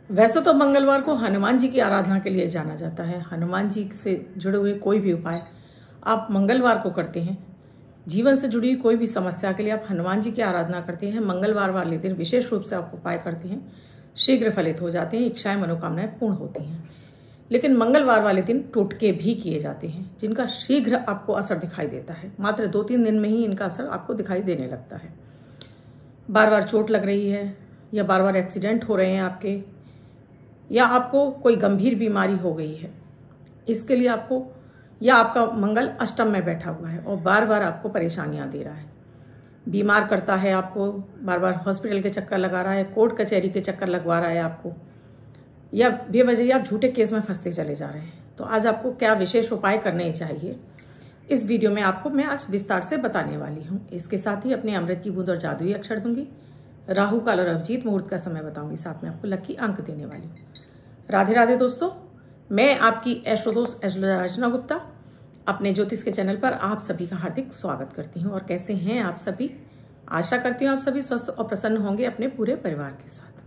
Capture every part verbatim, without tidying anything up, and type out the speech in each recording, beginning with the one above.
वैसे तो मंगलवार को हनुमान जी की आराधना के लिए जाना जाता है। हनुमान जी से जुड़े हुए कोई भी उपाय आप मंगलवार को करते हैं, जीवन से जुड़ी हुई कोई भी समस्या के लिए आप हनुमान जी की आराधना करते हैं, मंगलवार वाले दिन विशेष रूप से आप उपाय करते हैं, शीघ्र फलित हो जाते हैं, इच्छाएं मनोकामनाएं पूर्ण होती हैं। लेकिन मंगलवार वाले दिन टोटके भी किए जाते हैं जिनका शीघ्र आपको असर दिखाई देता है। मात्र दो तीन दिन में ही इनका असर आपको दिखाई देने लगता है। बार बार चोट लग रही है या बार बार एक्सीडेंट हो रहे हैं आपके, या आपको कोई गंभीर बीमारी हो गई है, इसके लिए आपको, या आपका मंगल अष्टम में बैठा हुआ है और बार बार आपको परेशानियां दे रहा है, बीमार करता है, आपको बार बार हॉस्पिटल के चक्कर लगा रहा है, कोर्ट कचहरी के चक्कर लगवा रहा है आपको, या बेवजह आप झूठे केस में फंसते चले जा रहे हैं, तो आज आपको क्या विशेष उपाय करने चाहिए इस वीडियो में आपको मैं आज विस्तार से बताने वाली हूँ। इसके साथ ही अपने अमृत की बूंद और जादुई अक्षर दूंगी, राहु काल और अभिजीत मुहूर्त का समय बताऊंगी, साथ में आपको लकी अंक देने वाली हूँ। राधे राधे दोस्तों, मैं आपकी एस्ट्रोदोस एस्ट्रोलॉजर अर्चना गुप्ता अपने ज्योतिष के चैनल पर आप सभी का हार्दिक स्वागत करती हूँ। और कैसे हैं आप सभी? आशा करती हूँ आप सभी स्वस्थ और प्रसन्न होंगे अपने पूरे परिवार के साथ।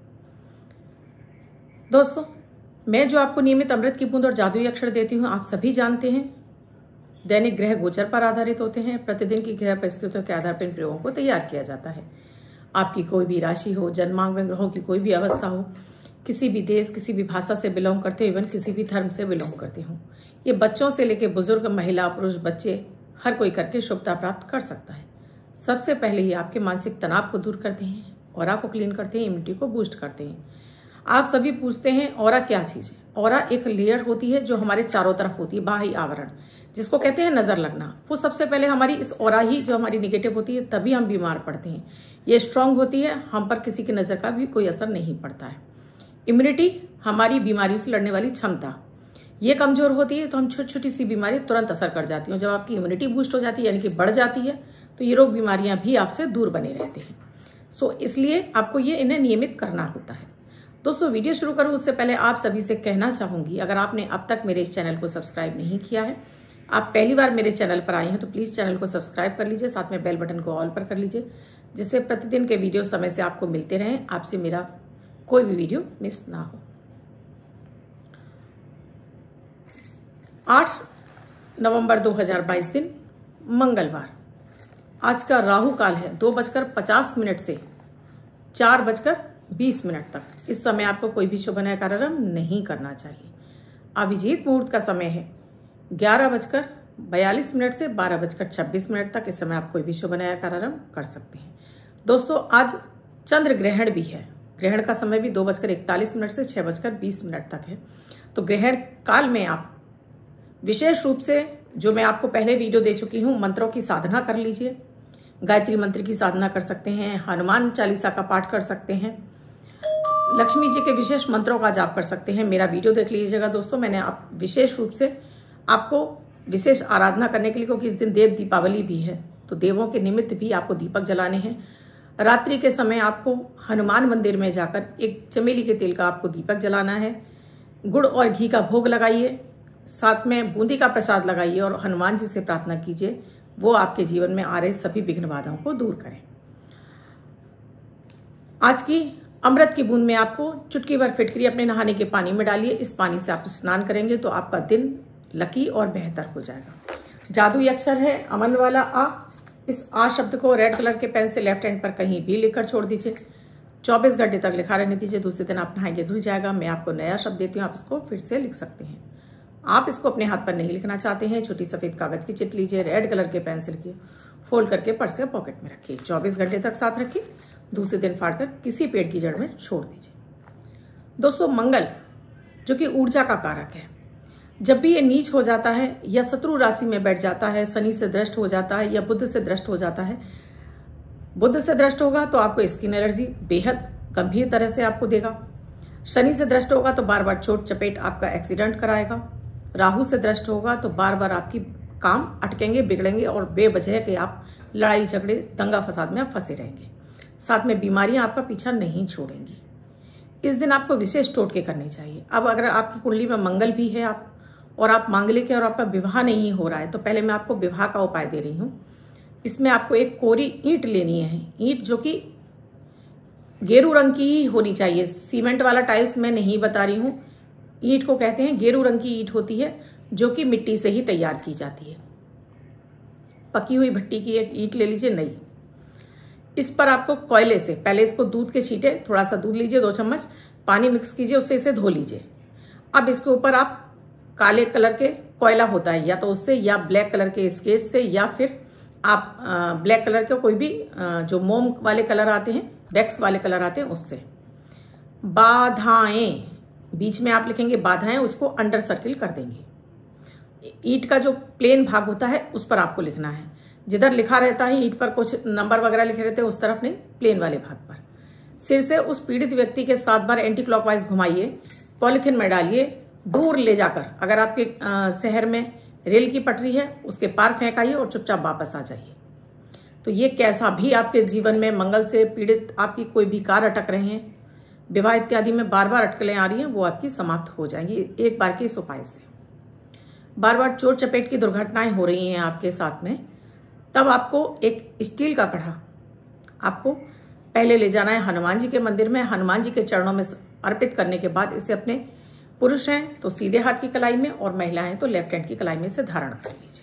दोस्तों, मैं जो आपको नियमित अमृत की बूंद और जादुई अक्षर देती हूँ, आप सभी जानते हैं दैनिक ग्रह गोचर पर आधारित होते हैं। प्रतिदिन की ग्रह परिस्थितियों के आधार पर इन प्रयोगों को तैयार किया जाता है। आपकी कोई भी राशि हो, जन्मांक में ग्रहों की कोई भी अवस्था हो, किसी भी देश, किसी भी भाषा से बिलोंग करते हो, इवन किसी भी धर्म से बिलोंग करते हो, ये बच्चों से लेकर बुजुर्ग, महिला, पुरुष, बच्चे, हर कोई करके शुभता प्राप्त कर सकता है। सबसे पहले ये आपके मानसिक तनाव को दूर करते हैं, ऑरा को क्लीन करते हैं, इम्यूनिटी को बूस्ट करते हैं। आप सभी पूछते हैं ऑरा क्या चीज़ है? ऑरा एक लेयर होती है जो हमारे चारों तरफ होती है, बाह्य आवरण, जिसको कहते हैं नज़र लगना। वो सबसे पहले हमारी इस ऑरा ही जो हमारी निगेटिव होती है, तभी हम बीमार पड़ते हैं। ये स्ट्रांग होती है, हम पर किसी की नज़र का भी कोई असर नहीं पड़ता है। इम्यूनिटी हमारी बीमारियों से लड़ने वाली क्षमता, ये कमज़ोर होती है तो हम छोटी छोटी सी बीमारी तुरंत असर कर जाती हैं। जब आपकी इम्यूनिटी बूस्ट हो जाती है, यानी कि बढ़ जाती है, तो ये रोग बीमारियां भी आपसे दूर बने रहते हैं। सो इसलिए आपको ये इन्हें नियमित करना होता है। दोस्तों, वीडियो शुरू करूँ उससे पहले आप सभी से कहना चाहूँगी, अगर आपने अब तक मेरे इस चैनल को सब्सक्राइब नहीं किया है, आप पहली बार मेरे चैनल पर आए हैं, तो प्लीज़ चैनल को सब्सक्राइब कर लीजिए, साथ में बेल बटन को ऑल पर कर लीजिए, जिससे प्रतिदिन के वीडियो समय से आपको मिलते रहें, आपसे मेरा कोई भी वीडियो मिस ना हो। आठ नवंबर दो हज़ार बाईस दिन मंगलवार, आज का राहु काल है दो बजकर पचास मिनट से चार बजकर बीस मिनट तक। इस समय आपको कोई भी शुभ नया कार्यक्रम नहीं करना चाहिए। अभिजीत मुहूर्त का समय है ग्यारह बजकर बयालीस मिनट से बारह बजकर छब्बीस मिनट तक। इस समय आप कोई भी शुभ नया कार्यक्रम कर सकते हैं। दोस्तों, आज चंद्र ग्रहण भी है। ग्रहण का समय भी दो बजकर इकतालीस मिनट से छः बजकर बीस मिनट तक है। तो ग्रहण काल में आप विशेष रूप से, जो मैं आपको पहले वीडियो दे चुकी हूँ, मंत्रों की साधना कर लीजिए। गायत्री मंत्र की साधना कर सकते हैं, हनुमान चालीसा का पाठ कर सकते हैं, लक्ष्मी जी के विशेष मंत्रों का जाप कर सकते हैं। मेरा वीडियो देख लीजिएगा दोस्तों, मैंने आप विशेष रूप से आपको विशेष आराधना करने के लिए, क्योंकि इस दिन देव दीपावली भी है, तो देवों के निमित्त भी आपको दीपक जलाने हैं। रात्रि के समय आपको हनुमान मंदिर में जाकर एक चमेली के तेल का आपको दीपक जलाना है। गुड़ और घी का भोग लगाइए, साथ में बूंदी का प्रसाद लगाइए और हनुमान जी से प्रार्थना कीजिए वो आपके जीवन में आ रहे सभी विघ्न बाधाओं को दूर करें। आज की अमृत की बूंद में आपको चुटकी भर फिटकरी अपने नहाने के पानी में डालिए। इस पानी से आप स्नान करेंगे तो आपका दिन लकी और बेहतर हो जाएगा। जादुई अक्षर है अमन वाला आ। इस आ शब्द को रेड कलर के पेन से लेफ्ट हैंड पर कहीं भी लिखकर छोड़ दीजिए। चौबीस घंटे तक लिखा रहने दीजिए। दूसरे दिन आप नहाएंगे धुल जाएगा। मैं आपको नया शब्द देती हूँ, आप इसको फिर से लिख सकते हैं। आप इसको अपने हाथ पर नहीं लिखना चाहते हैं, छोटी सफ़ेद कागज की चिट लीजिए, रेड कलर के पेन से लिखिए, फोल्ड करके पर्स या पॉकेट में रखिए। चौबीस घंटे तक साथ रखिए। दूसरे दिन फाड़कर किसी पेड़ की जड़ में छोड़ दीजिए। दोस्तों, मंगल जो कि ऊर्जा का कारक है, जब भी ये नीच हो जाता है या शत्रु राशि में बैठ जाता है, शनि से दृष्ट हो जाता है या बुध से दृष्ट हो जाता है, बुध से दृष्ट होगा तो आपको स्किन एलर्जी बेहद गंभीर तरह से आपको देगा। शनि से दृष्ट होगा तो बार बार चोट चपेट आपका एक्सीडेंट कराएगा। राहु से दृष्ट होगा तो बार बार आपकी काम अटकेंगे, बिगड़ेंगे और बेवजह के आप लड़ाई झगड़े, दंगा फसाद में आप फंसे रहेंगे। साथ में बीमारियां आपका पीछा नहीं छोड़ेंगी। इस दिन आपको विशेष टोटके करने चाहिए। अब अगर आपकी कुंडली में मंगल भी है आप और आप मांगलिक है और आपका विवाह नहीं हो रहा है, तो पहले मैं आपको विवाह का उपाय दे रही हूँ। इसमें आपको एक कोरी ईंट लेनी है, ईंट जो कि गेरू रंग की ही होनी चाहिए। सीमेंट वाला टाइल्स मैं नहीं बता रही हूँ। ईंट को कहते हैं, गेरू रंग की ईंट होती है जो कि मिट्टी से ही तैयार की जाती है। पकी हुई भट्टी की एक ईंट ले लीजिए नई। इस पर आपको कोयले से पहले इसको दूध के छींटे, थोड़ा सा दूध लीजिए, दो चम्मच पानी मिक्स कीजिए, उससे इसे धो लीजिए। अब इसके ऊपर आप काले कलर के कोयला होता है या तो उससे, या ब्लैक कलर के स्केच से, या फिर आप ब्लैक कलर के कोई भी जो मोम वाले कलर आते हैं, वैक्स वाले कलर आते हैं, उससे बाधाएं, बीच में आप लिखेंगे बाधाएं, उसको अंडर सर्किल कर देंगे। ईंट का जो प्लेन भाग होता है उस पर आपको लिखना है। जिधर लिखा रहता है ईंट पर कुछ नंबर वगैरह लिखे रहते हैं उस तरफ नहीं, प्लेन वाले भाग पर। सिर से उस पीड़ित व्यक्ति के सात बार एंटी क्लॉकवाइज घुमाइए, पॉलिथीन में डालिए, दूर ले जाकर, अगर आपके आ, शहर में रेल की पटरी है उसके पार फेंकाइए और चुपचाप वापस आ जाइए। तो ये कैसा भी आपके जीवन में मंगल से पीड़ित आपकी कोई भी कार्य अटक रहे हैं, विवाह इत्यादि में बार बार अटकलें आ रही हैं, वो आपकी समाप्त हो जाएंगी एक बार के इस उपाय से। बार बार चोट चपेट की दुर्घटनाएं हो रही हैं आपके साथ में, तब आपको एक स्टील का कढ़ा आपको पहले ले जाना है हनुमान जी के मंदिर में, हनुमान जी के चरणों में अर्पित करने के बाद इसे अपने, पुरुष हैं तो सीधे हाथ की कलाई में और महिलाएं तो लेफ्ट हैंड की कलाई में इसे धारण कर लीजिए।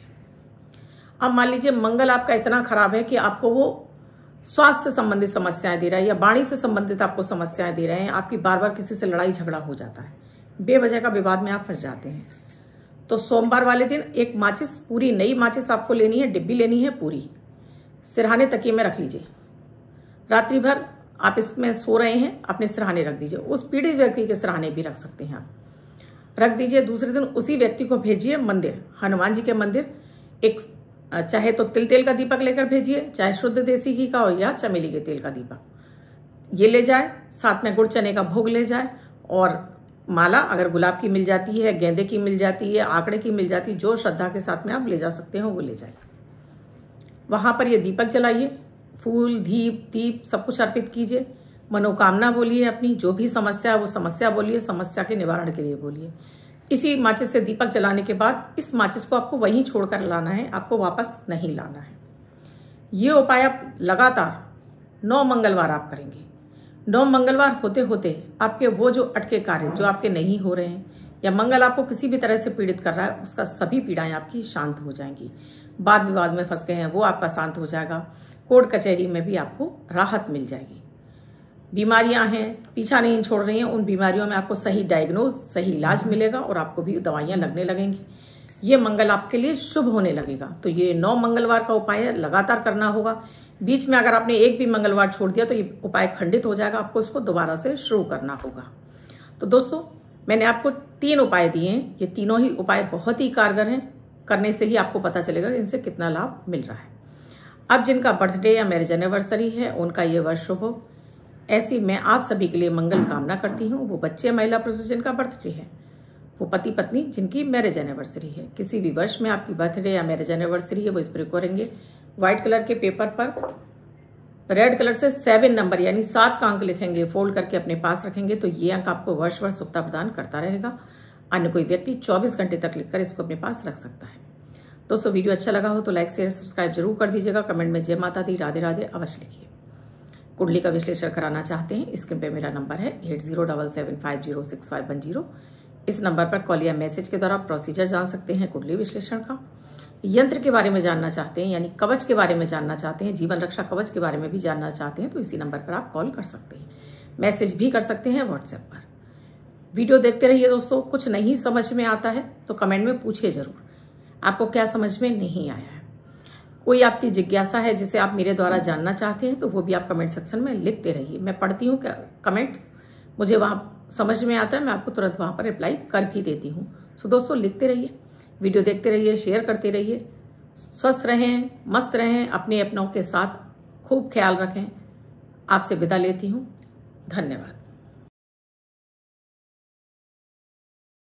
अब मान लीजिए मंगल आपका इतना खराब है कि आपको वो स्वास्थ्य से संबंधित समस्याएं दे रहा है या वाणी से संबंधित आपको समस्याएं दे रहे हैं, आपकी बार बार किसी से लड़ाई झगड़ा हो जाता है, बेवजह का विवाद में आप फंस जाते हैं, तो सोमवार वाले दिन एक माचिस, पूरी नई माचिस आपको लेनी है, डिब्बी लेनी है पूरी, सिरहाने तकिए में रख लीजिए। रात्रि भर आप इसमें सो रहे हैं, अपने सिरहाने रख दीजिए। उस पीड़ित व्यक्ति के सिरहाने भी रख सकते हैं आप, रख दीजिए। दूसरे दिन उसी व्यक्ति को भेजिए मंदिर, हनुमान जी के मंदिर, एक चाहे तो तिल तेल का दीपक लेकर भेजिए, चाहे शुद्ध देसी घी का हो या चमेली के तेल का दीपक, ये ले जाए, साथ में गुड़ चने का भोग ले जाए, और माला अगर गुलाब की मिल जाती है, गेंदे की मिल जाती है, आंकड़े की मिल जाती है, जो श्रद्धा के साथ में आप ले जा सकते हो वो ले जाए। वहां पर ये दीपक जलाइए, फूल दीप दीप सब कुछ अर्पित कीजिए, मनोकामना बोलिए, अपनी जो भी समस्या है वो समस्या बोलिए, समस्या के निवारण के लिए बोलिए। इसी माचिस से दीपक जलाने के बाद इस माचिस को आपको वहीं छोड़कर लाना है, आपको वापस नहीं लाना है। ये उपाय आप लगातार नौ मंगलवार आप करेंगे। नौ मंगलवार होते होते आपके वो जो अटके कार्य जो आपके नहीं हो रहे हैं, या मंगल आपको किसी भी तरह से पीड़ित कर रहा है, उसका सभी पीड़ाएं आपकी शांत हो जाएंगी। वाद विवाद में फंस गए हैं वो आपका शांत हो जाएगा, कोर्ट कचहरी में भी आपको राहत मिल जाएगी। बीमारियां हैं पीछा नहीं छोड़ रही हैं, उन बीमारियों में आपको सही डायग्नोज, सही इलाज मिलेगा और आपको भी दवाइयां लगने लगेंगी। ये मंगल आपके लिए शुभ होने लगेगा। तो ये नौ मंगलवार का उपाय है, लगातार करना होगा। बीच में अगर आपने एक भी मंगलवार छोड़ दिया तो ये उपाय खंडित हो जाएगा, आपको इसको दोबारा से शुरू करना होगा। तो दोस्तों, मैंने आपको तीन उपाय दिए हैं, ये तीनों ही उपाय बहुत ही कारगर हैं, करने से ही आपको पता चलेगा इनसे कितना लाभ मिल रहा है। अब जिनका बर्थडे या मैरिज एनिवर्सरी है उनका ये वर्ष शुभ हो, ऐसी मैं आप सभी के लिए मंगल कामना करती हूँ। वो बच्चे, महिला पुरुष जिनका बर्थडे है, वो पति पत्नी जिनकी मैरिज एनिवर्सरी है, किसी भी वर्ष में आपकी बर्थडे या मैरिज एनिवर्सरी है, वो इस पर करेंगे। व्हाइट कलर के पेपर पर रेड कलर से सेवन नंबर यानी सात का अंक लिखेंगे, फोल्ड करके अपने पास रखेंगे, तो ये अंक आपको वर्ष वर्ष सुखता प्रदान करता रहेगा। अन्य कोई व्यक्ति चौबीस घंटे तक लिखकर इसको अपने पास रख सकता है। दोस्तों, वीडियो अच्छा लगा हो तो लाइक शेयर सब्सक्राइब जरूर कर दीजिएगा। कमेंट में जय माता दी, राधे राधे अवश्य लिखिए। कुंडली का विश्लेषण कराना चाहते हैं, स्क्रीन पे मेरा नंबर है eight zero double seven five zero six five one zero. इस नंबर पर कॉल या मैसेज के द्वारा प्रोसीजर जान सकते हैं कुंडली विश्लेषण का। यंत्र के बारे में जानना चाहते हैं, यानी कवच के बारे में जानना चाहते हैं, जीवन रक्षा कवच के बारे में भी जानना चाहते हैं, तो इसी नंबर पर आप कॉल कर सकते हैं, मैसेज भी कर सकते हैं व्हाट्सएप पर। वीडियो देखते रहिए दोस्तों। कुछ नहीं समझ में आता है तो कमेंट में पूछिए जरूर, आपको क्या समझ में नहीं आया है। कोई आपकी जिज्ञासा है जिसे आप मेरे द्वारा जानना चाहते हैं तो वो भी आप कमेंट सेक्शन में लिखते रहिए। मैं पढ़ती हूँ कमेंट, मुझे वहाँ समझ में आता है, मैं आपको तुरंत वहाँ पर रिप्लाई कर भी देती हूँ। सो दोस्तों, लिखते रहिए, वीडियो देखते रहिए, शेयर करते रहिए। स्वस्थ रहें, मस्त रहें, अपने अपनों के साथ खूब ख्याल रखें। आपसे विदा लेती हूँ। धन्यवाद।